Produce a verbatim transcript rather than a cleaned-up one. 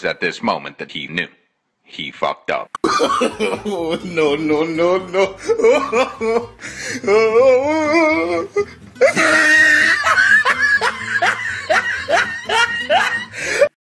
was at this moment that he knew. He fucked up. Oh, no, no, no, no.